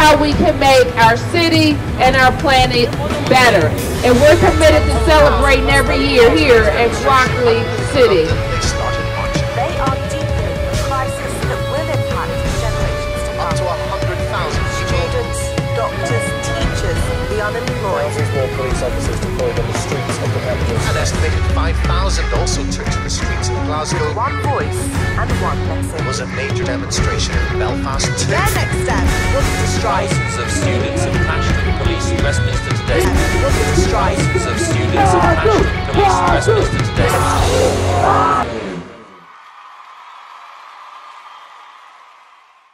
how we can make our city and our planet better. And we're committed to celebrating every year here at Broccoli City. They are deepening the crisis that will impact generations to come. Up to 100,000 students, doctors, teachers, the unemployed. Thousands more police officers deployed on the streets of the capital. An estimated 5,000 also took to the streets of Glasgow. One voice and one message. There was a major demonstration in Belfast too. Their next step was to strike. Thousands of students have crashed with police in Westminster today. Was to strike. Thousands of students have crashed with police in Westminster today.